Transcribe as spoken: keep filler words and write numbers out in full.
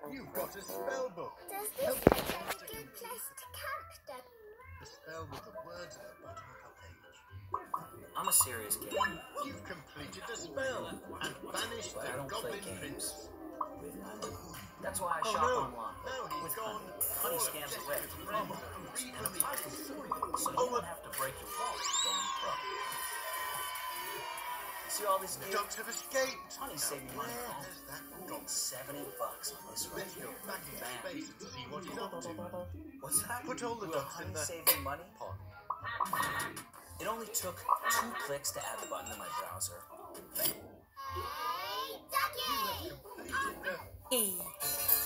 You've got a spell book. Does this look like a good place to camp, Dad? The spell with the words at the bottom of the page. I'm a serious gamer. You've completed the spell and banished But I the don't play Goblin games Prince. with money. That's why I Oh shop no, online. no, he's with gone. Honey all scams obsessed away with with friends promo and codes read and a from the pocket book. so you Oh, don't uh, have to break your wallet going pro. See all these The gear? dogs have escaped. Honey Now, saved me money. where has that gone? seventy bucks on this right Let's go here. back into Bam. space and see what he's up to. What's that? Put all the Will dogs Honey in the save me money? pot. It only took two clicks to add the button to my browser. Hey, Ducky! Completed the E.